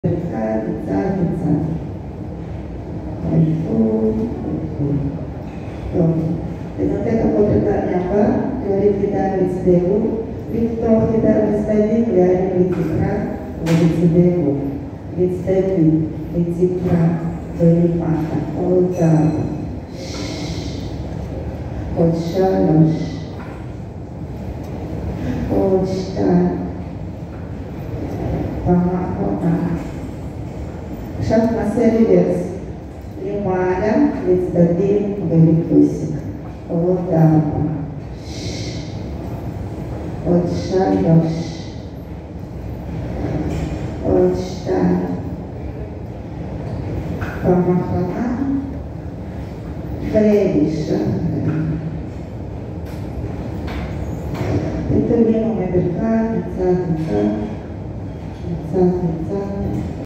אחד, בצד, בצד. איפה. טוב, לנתק הכל את הבא, להוריד ידיים לצדנו, לפתוח ידיים לצדדים, להרים לצדך ולצדנו. לצדדים, לצדך ולמטה. עוד 4. עוד 3. עוד 2. פעם אחרונה. עכשיו נעשה ריברס. למעלה, לצדדים ולפוסיק. עוד 4. עוד 3. עוד 2. פעם אחרונה. ולשחרר. תתרגימו מברכת, מצד, מצד. מצד, מצד.